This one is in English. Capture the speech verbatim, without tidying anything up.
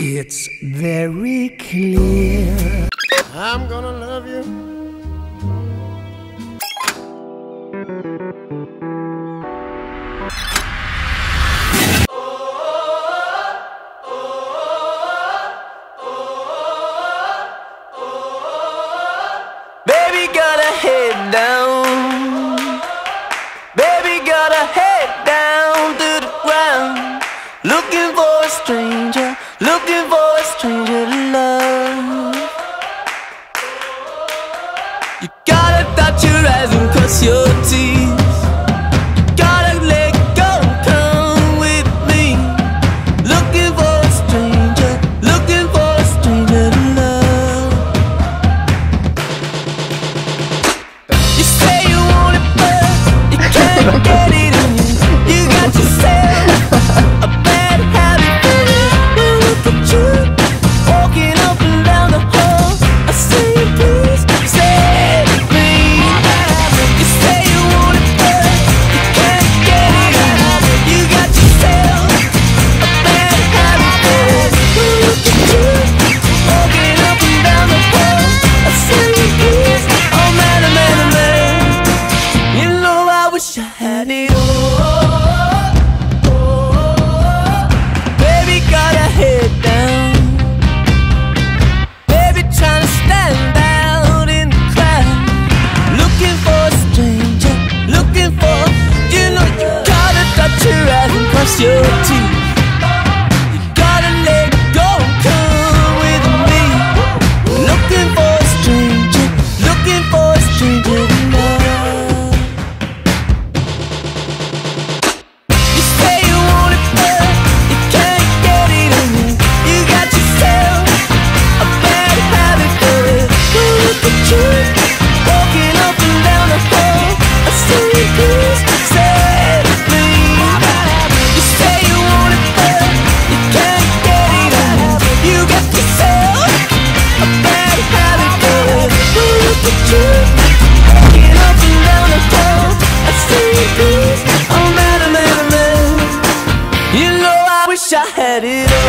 It's very clear I'm gonna love you. Baby got her head down. Baby got her head down to the ground, looking for a stranger, looking for a stranger to love. You gotta touch your eyes and cross your teeth. You gotta let go and come with me. Looking for a stranger, looking for a stranger to love. You say you want it, but you can't get it in you. You got yourself a bad habit, baby. Look at you, walking up and down the hall. I say, please save me. You say you want it, but you can't get it in you. You got yourself a bad habit, baby. Look at you, walking up and down the hall. I say, please, oh man, oh man, oh man. You know I wish I had it all. Baby got her head down. Baby trying to stand out in the crowd, looking for a stranger, looking for. You know you gotta touch your eyes and cross your teeth. You gotta let go and come with me. Looking for a stranger, looking for a stranger to love. You say you want it, but you can't get it in you. You got yourself a bad habit, baby. Look at you, walking up and down the hall. I say, please save me. You say you want it, but you can't get it in you. You got yourself a bad habit, baby. Look at you, walking up and down the hall. I say, please, oh man, oh man, oh man. You know I wish I had it all.